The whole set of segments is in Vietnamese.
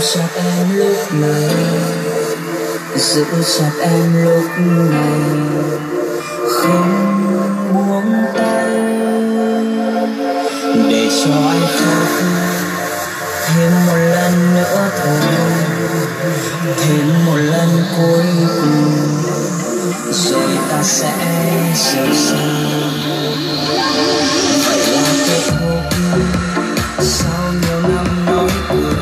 chặt em lúc này, giữ chặt em lúc này, không buông tay để cho anh khóc thêm một lần nữa thôi, thêm một lần cuối cùng rồi ta sẽ rời xa. Vậy là kết thúc sau nhiều năm nói cười,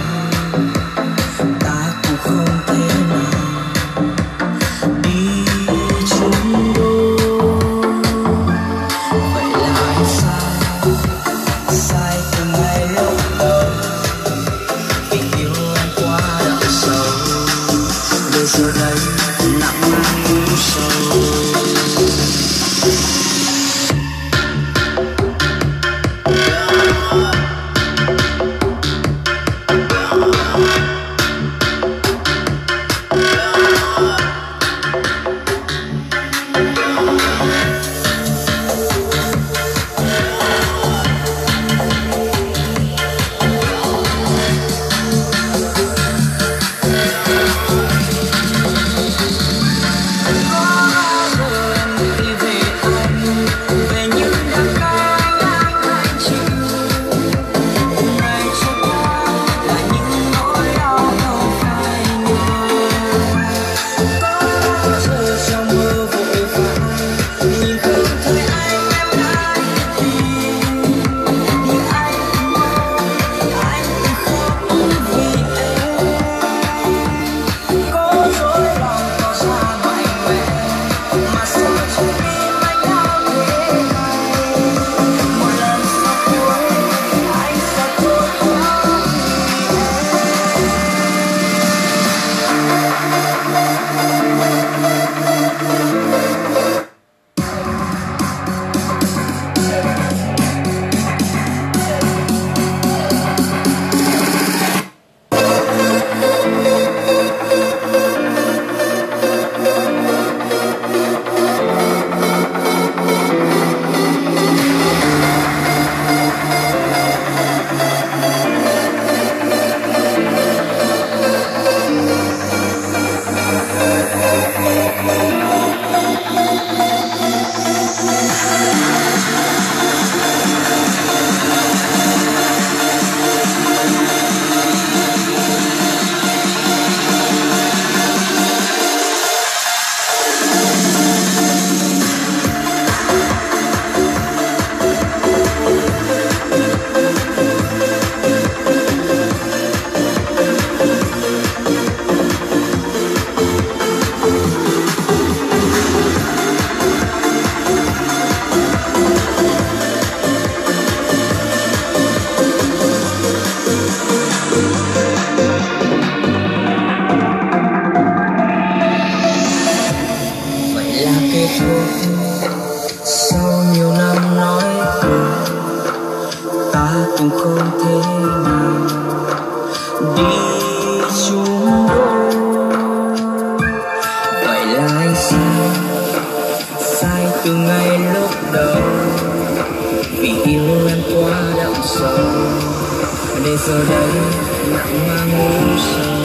ta cũng không thể nào đi chung đôi. Vậy là anh sai, sai từ ngày lúc đầu, vì yêu anh quá đậm sâu, để giờ đây nặng nang u sầu. Sau nhiều năm nói cười, ta cũng không thể nào đi chung đôi. Vậy là anh sai, sai từ ngày lúc đầu, vì yêu em quá đậm sâu, để giờ đây nặng mang u sầu.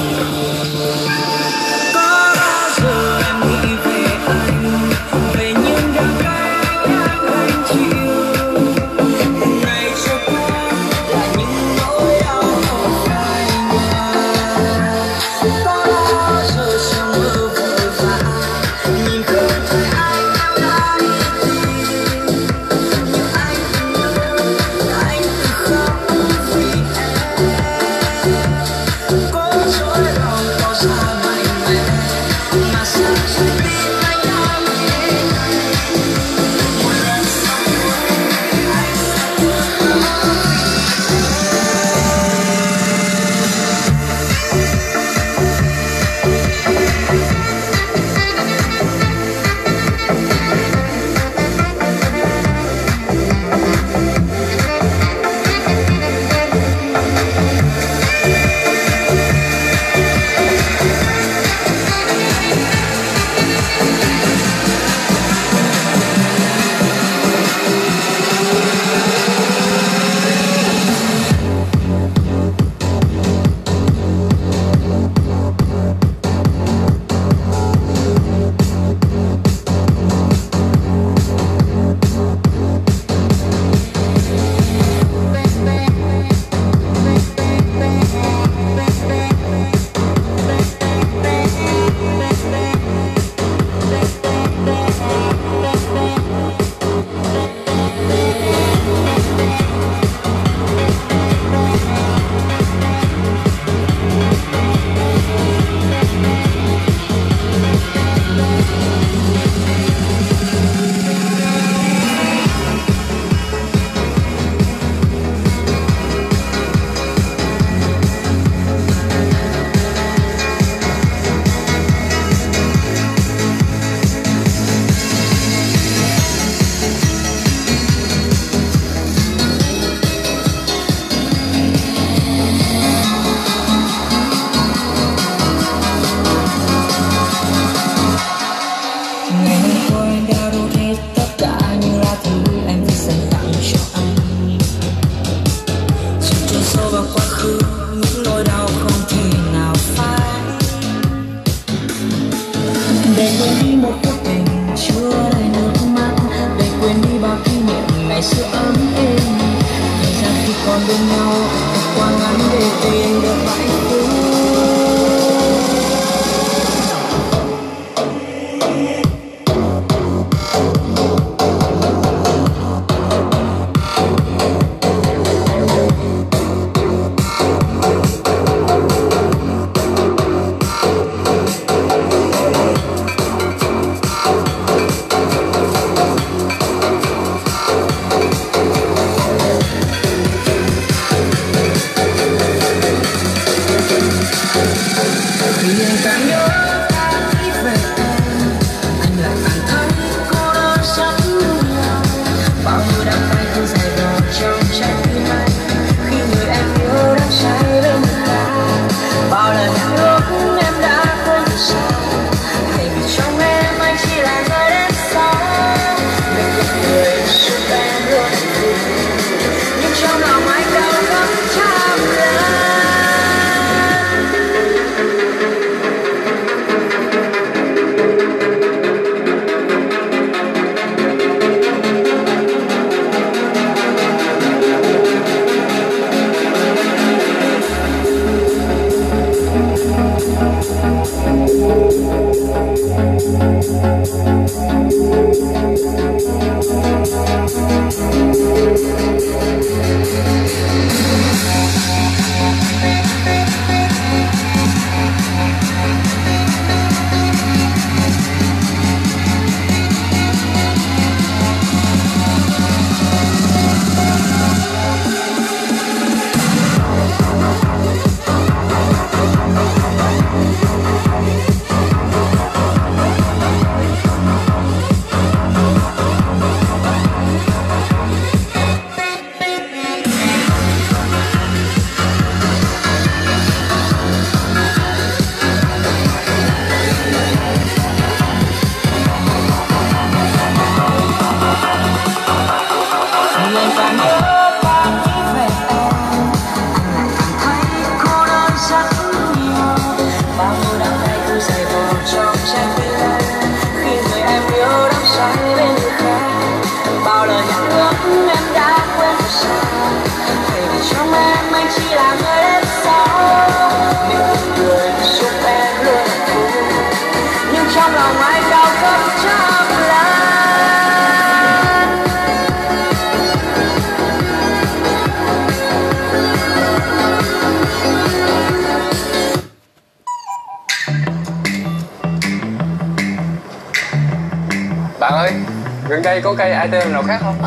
Có dối lòng nhau quá ngắn để tìm được hạnh phúc. Bạn ơi, gần đây có cây ATM nào khác không?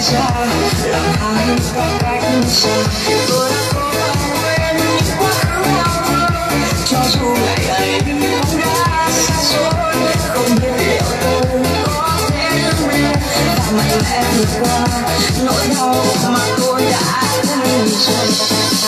xa làm hai có cách xa. Tôi đã cố gắng quên những quá khứ đau thương, cho dù ngày ấy cũng đã xa xôi. Không biết liệu tôi có thể đứng bên và mạnh mẽ vượt qua nỗi đau mà tôi đã gây rồi.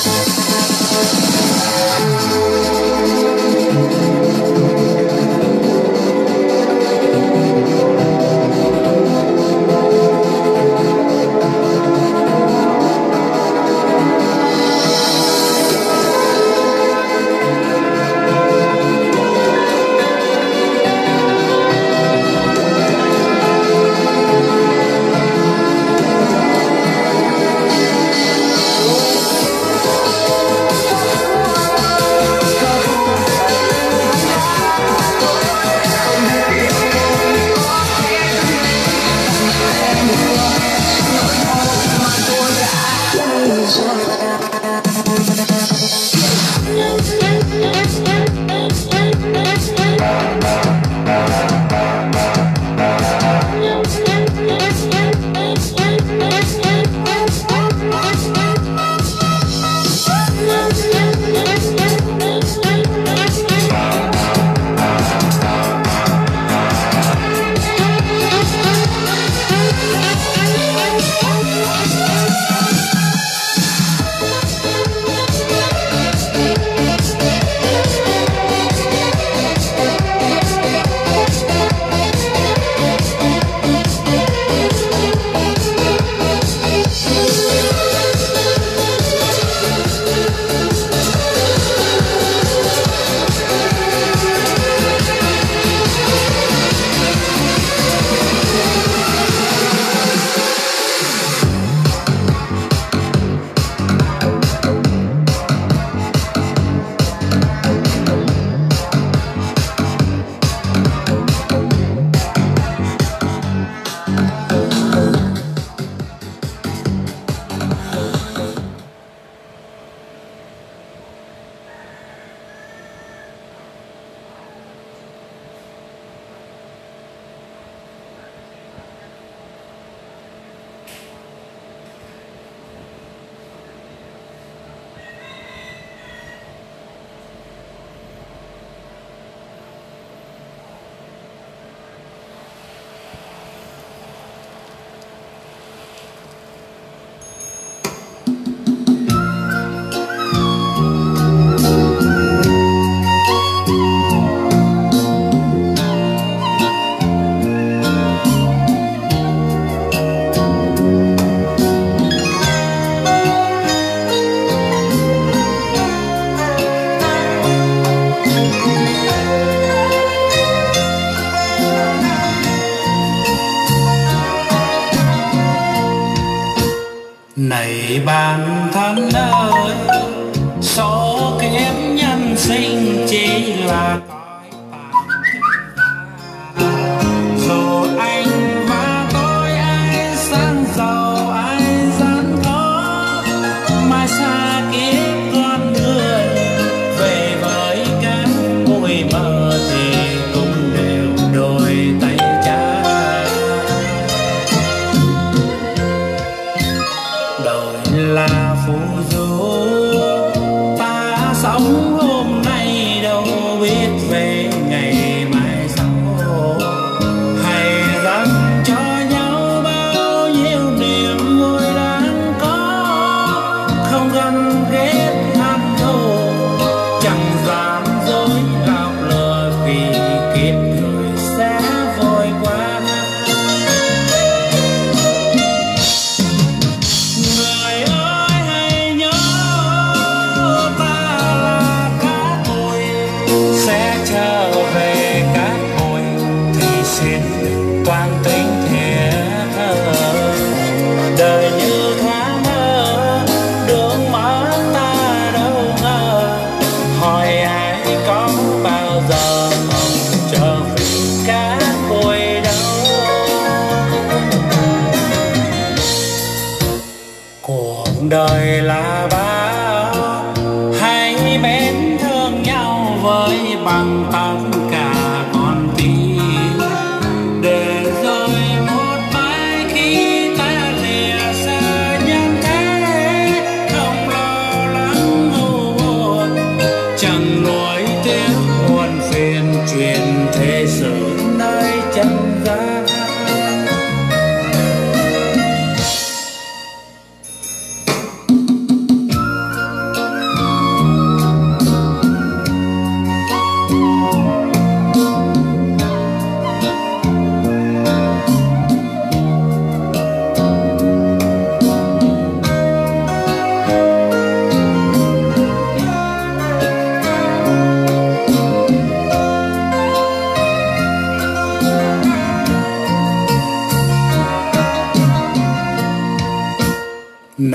Này bạn thân ơi, số kiếp nhân sinh chỉ là cõi tàn. Dù anh và tôi ai sang giàu ai gian khó, mà xa kiếp con người về với các bụi mờ thì cũng đều đôi tay trái. Đời là phù du, ta sống hôm nay đâu biết về ngày mai sau. Hãy dành cho nhau bao nhiêu niềm vui đáng có, không ganh ghét hận thù, chẳng dám dối gạt lừa, vì kiếp người sẽ vội qua. Người ơi hãy nhớ, ta là cát bụi, sẽ trở về cát bụi, thì xin toàn tình thiệt thờ. Đời như thoáng mơ, đường mở ta đâu ngờ, hỏi ai có bao giờ mong trở về cát bụi đâu. Cuộc đời là bao, hãy mến thương nhau với bằng tất cả con tim, để rồi một mai khi ta lìa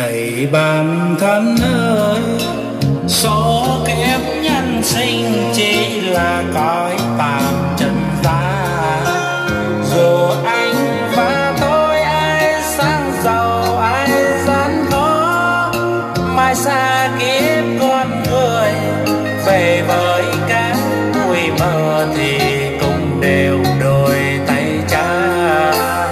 Này bạn thân ơi, số kiếp nhân sinh chỉ là cõi tạm trần gian. Dù anh và tôi ai sang giàu ai gian khó, mai xa kiếp con người về với các bụi mờ thì cũng đều đôi tay trắng.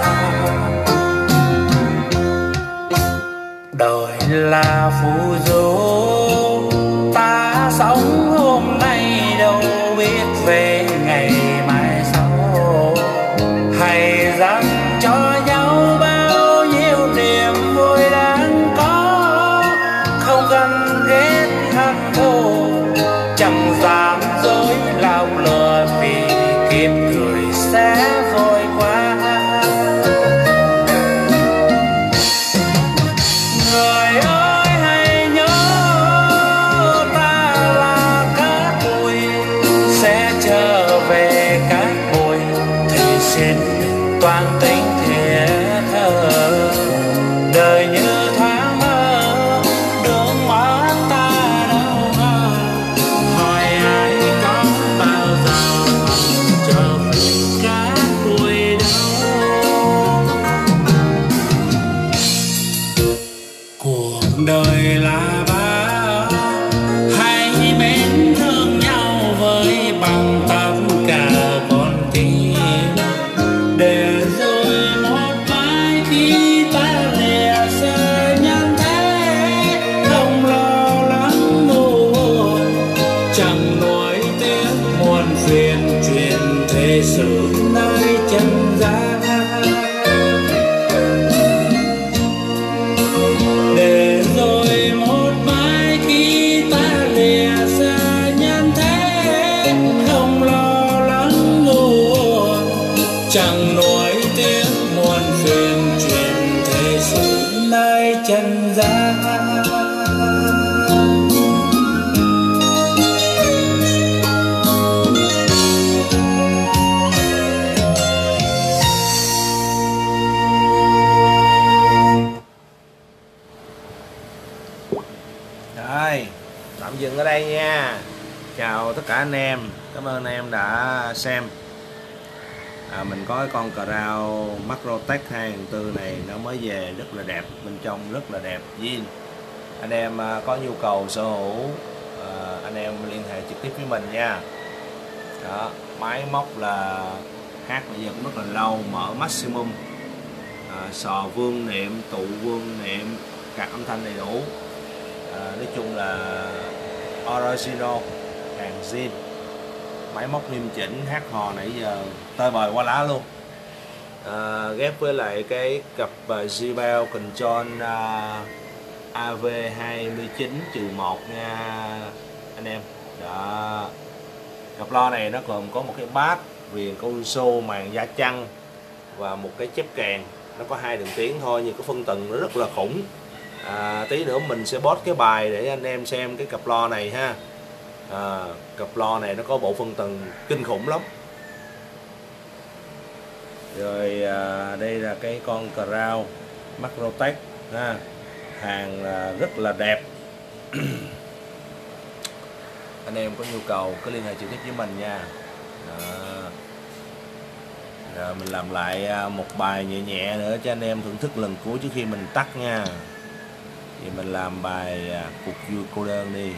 Đời là phù du, ta sống hôm nay đâu biết về ngày mai sau. Hãy dành cho nhau bao nhiêu niềm vui đáng có, không cần ghét hận thù, chẳng dám dối lòng lừa vì kiếp người sẽ vội qua. Người ơi hãy nhớ ta là cát bụi, sẽ trở về cát bụi thì xin toàn tính thiệt thờ. Đời như thoáng mơ, đường mắt ta đâu ngờ, hỏi ai có bao giờ trở về cát bụi đâu. Cuộc đời là bao, hãy mến thương nhau với bằng tất cả con tim, để rồi một mai khi ta lìa xa nhân thế, không lo lắng buồn, chẳng nuối tiếc muôn phiền chuyện thế sự nơi chân gian. Để rồi một mai khi ta lìa xa nhân thế, không lo lắng buồn, chẳng nuối tiếc muôn phiền chuyện thế sự nơi chân gian. Rồi, tạm dừng ở đây nha. Chào tất cả anh em, cảm ơn anh em đã xem. Mình có cái con cà rao Macrotech 2004 này nó mới về rất là đẹp, bên trong rất là đẹp zin. Anh em có nhu cầu sở hữu, anh em liên hệ trực tiếp với mình nha. Đó, máy móc là hát bây giờ cũng rất là lâu, mở maximum, sò vương niệm, tụ vương niệm, card âm thanh đầy đủ. Nói chung là original, hàng zin, máy móc nghiêm chỉnh, hát hò nãy giờ tơi bời qua lá luôn. Ghép với lại cái cặp JBL Control AV29-1 nha anh em. Đó, cặp lo này nó gồm có một cái bass, viền console, màn da chăn và một cái chép kèn. Nó có 2 đường tiếng thôi nhưng cái phân tầng nó rất là khủng. Tí nữa mình sẽ post cái bài để anh em xem cái cặp lo này ha. Cặp lo này nó có bộ phân tầng kinh khủng lắm. Rồi đây là cái con cà rao Macrotech ha, hàng rất là đẹp. Anh em có nhu cầu cứ liên hệ trực tiếp với mình nha. Rồi mình làm lại một bài nhẹ nhẹ nữa cho anh em thưởng thức lần cuối trước khi mình tắt nha. Thì mình làm bài Cuộc Vui Cô Đơn đi.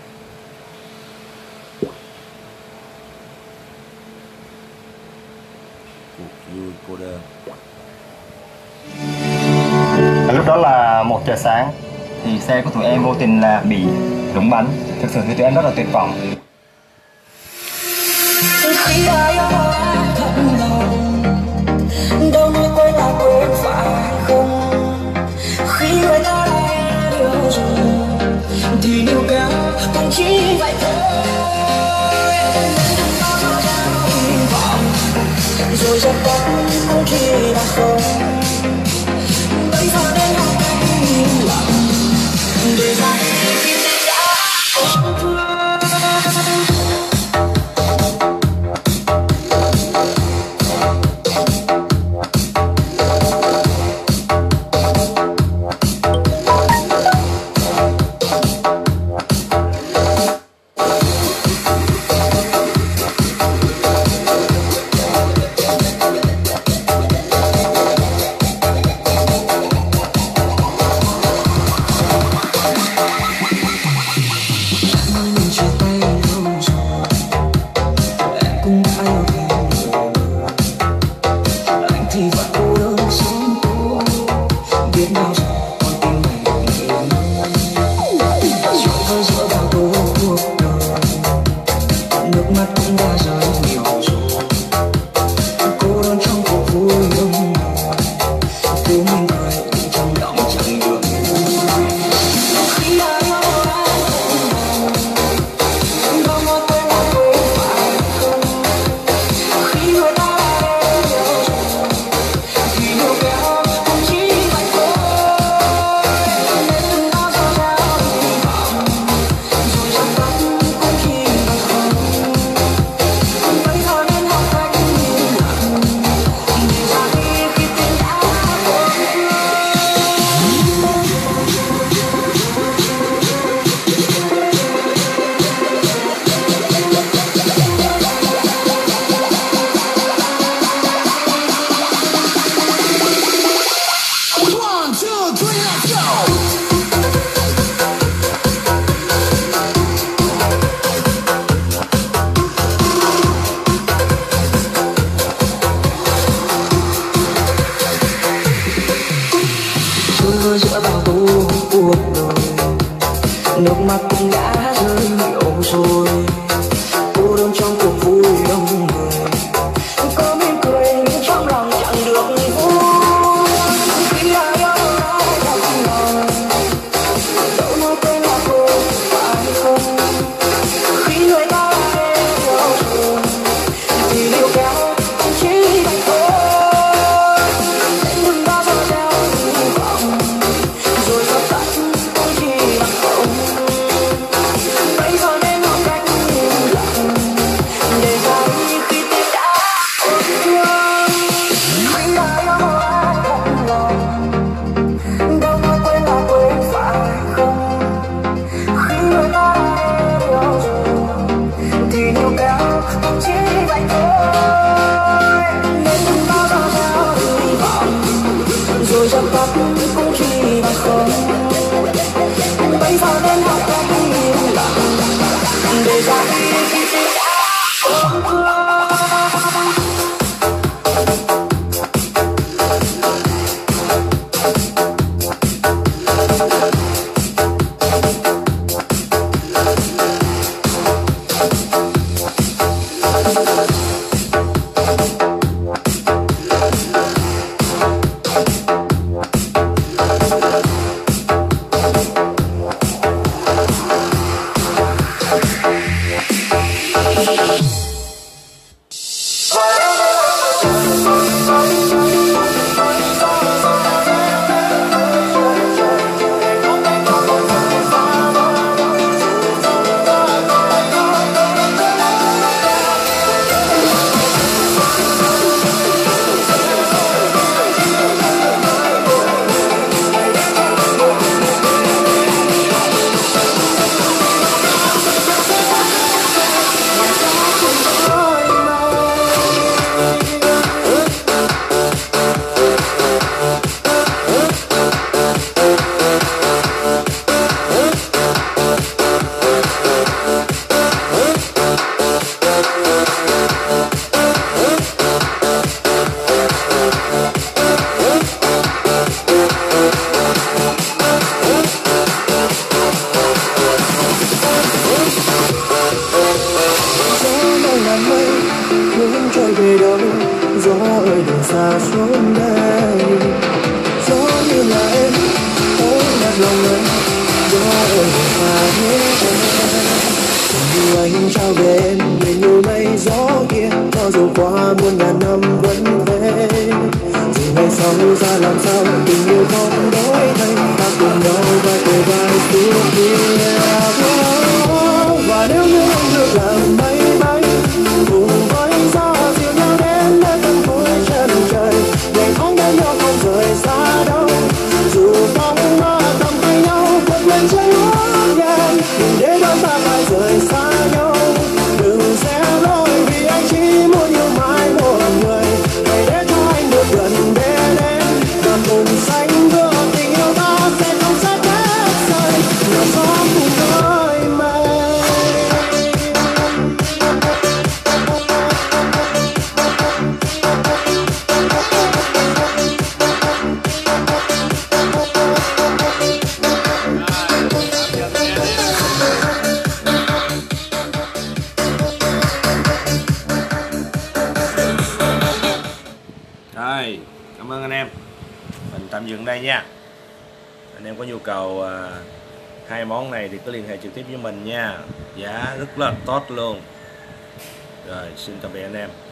Cuộc Vui Cô Đơn. Lúc đó là 1 giờ sáng thì xe của tụi em vô tình là bị rụng bánh. Thực sự thì tụi em rất là tuyệt vọng. Khi ai đó anh thật lòng, đâu nói quên là quên phải không? Khi người ta đã yêu rồi thì níu kéo cũng chỉ vậy thôi. Hy vọng rồi dập tắt cũng chỉ là không. Bây giờ đến học anh im lặng để ra khi đã ôm thương. thì vẫn cô đơn sống tôi biết bao giờ con tim mình được nghỉ rồi vơi giữa bao tố cuộc đời nước mắt cũng đã rơi nhiều rồi cô đơn trong cuộc vui đông cố mình cười nhưng trong lòng chẳng được khi đã yêu anh đâu có quên là quên phải không khi người ta đã yêu rồi thì yêu kéo cũng chỉ vậy thôi nên đừng bao giờ gieo hy vọng rồi dần tắt cũng chỉ vậy không bây giờ nên học cách im lặng để ra đi khi tình đã vỡ One, two, three, let's go! Trôi vơi giữa bao tố cuộc đời nước mắt cũng đã rơi nhiều rồi cô đơn trong cuộc vui đông người có mỉm cười nhưng trong lòng chẳng được vui khi đã yêu ai trong lòng dẫu nói quên là quên phải không khi người ta đã yêu rồi thì yêu kéo cũng chỉ vậy thôi nên đừng bao giờ gieo hy vọng rồi dập tắt cũng chỉ bằng không bây giờ nên học cách im lặng để ra đi khi tình đã ổn thương khi đã yêu ai thật lòng đâu nói quên là quên phải không khi người ta đã yêu rồi thì yêu kéo cũng chỉ vậy thôi nên đừng bao giờ gieo hy vọng rồi dập tắt cũng chỉ bằng không bây giờ nên học cách im lặng để ra đi khi tình đã ổn thương hướng trôi về đâu gió ơi đừng xa xuống đây gió như là em ôm đặt lòng anh gió ơi đừng xa hết em như anh trao về em về như mây gió kia cho dù qua muôn ngàn năm vẫn thế dù ngày sau ra làm sao tình yêu không đổi thay ta cùng nhau vai kề vai suốt kia và nếu như anh được làm mây bay cùng với gió dịu nhau đến nơi tận cuối chân trời ngày tháng bên nhau không rời xa đâu dù bóng mơ cầm tay nhau vượt lên trên ngút ngàn đừng để đôi ta phải rời xa nhau đừng sẽ lỗi vì anh chỉ muốn yêu mãi một người hãy để cho anh được gần bên em và cùng xanh bước tình yêu ta Rồi, cảm ơn anh em. Mình tạm dừng đây nha. Anh em có nhu cầu hai món này thì cứ liên hệ trực tiếp với mình nha. Giá rất là tốt luôn. Rồi, xin tạm biệt anh em.